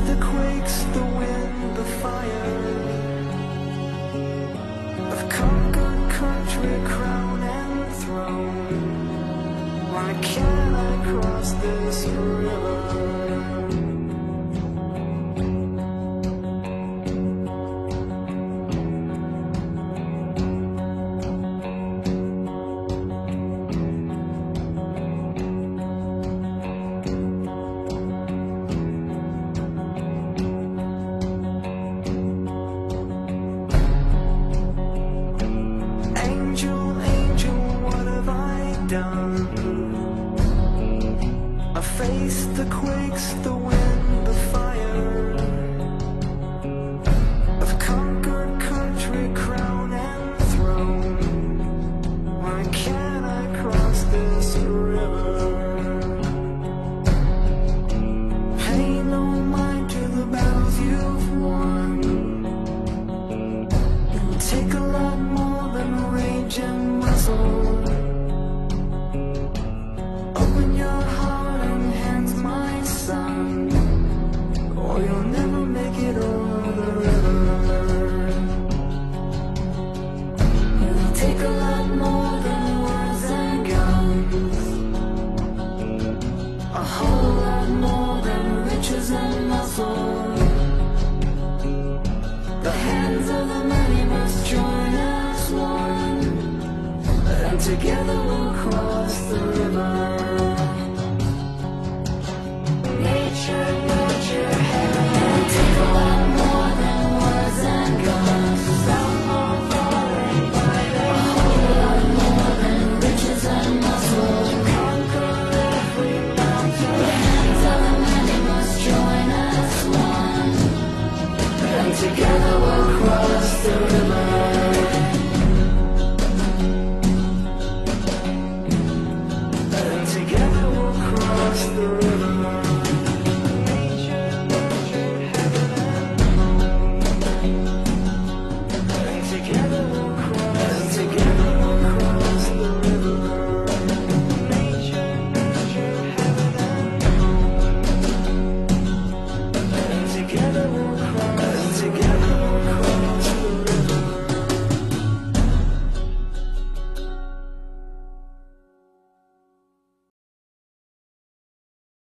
the quakes, the wind, the fire. I've conquered country, crown and throne. Why can't I cross this river? I faced the quakes, the wind, the fire. I've conquered country, crown and throne. Why can't I cross this river? Pay no mind to the battles you've won. It'll take a lot more than rage and muscle. Open your heart and hands, my son, or you'll never make it over the river. It'll take a lot more than words and guns, a whole lot more than riches and muscle. The hands of the many must join as one, and together we'll